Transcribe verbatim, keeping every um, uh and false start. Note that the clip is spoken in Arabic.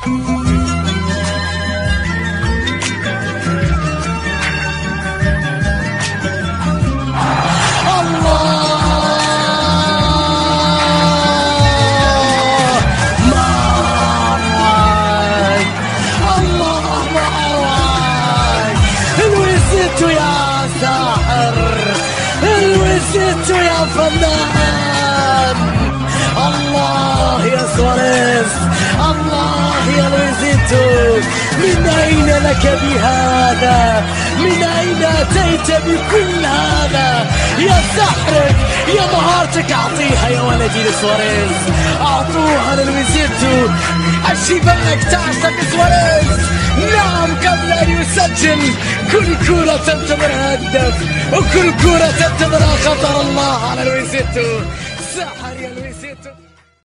يا ساحر الوزيتو يا فنان. الله يا سواريز، الله يا لويزيتو، من أين لك بهذا؟ من أين أتيت بكل هذا؟ يا سحرك يا مهارتك أعطيها يا ولدي لسواريز، أعطوها للويزيتو. الشباك تعشق سواريز، نعم قبل أن يسجل كل كرة تنتظر هدف، وكل كرة تنتظر خطر. الله على لويزيتو، سحر يا